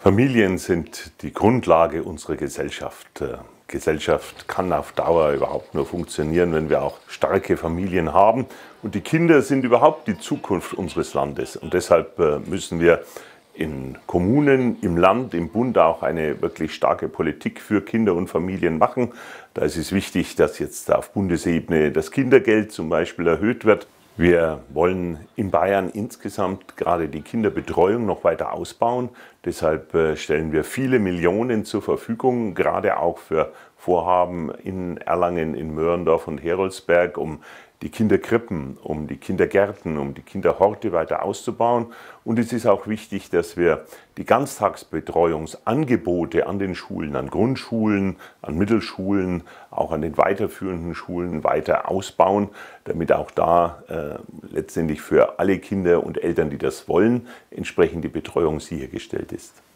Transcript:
Familien sind die Grundlage unserer Gesellschaft. Gesellschaft kann auf Dauer überhaupt nur funktionieren, wenn wir auch starke Familien haben. Und die Kinder sind überhaupt die Zukunft unseres Landes. Und deshalb müssen wir in Kommunen, im Land, im Bund auch eine wirklich starke Politik für Kinder und Familien machen. Da ist es wichtig, dass jetzt auf Bundesebene das Kindergeld zum Beispiel erhöht wird. Wir wollen in Bayern insgesamt gerade die Kinderbetreuung noch weiter ausbauen. Deshalb stellen wir viele Millionen zur Verfügung, gerade auch für Vorhaben in Erlangen, in Möhrendorf und Heroldsberg, um die Kinderkrippen, um die Kindergärten, um die Kinderhorte weiter auszubauen. Und es ist auch wichtig, dass wir die Ganztagsbetreuungsangebote an den Schulen, an Grundschulen, an Mittelschulen, auch an den weiterführenden Schulen weiter ausbauen, damit auch da letztendlich für alle Kinder und Eltern, die das wollen, entsprechend die Betreuung sichergestellt ist.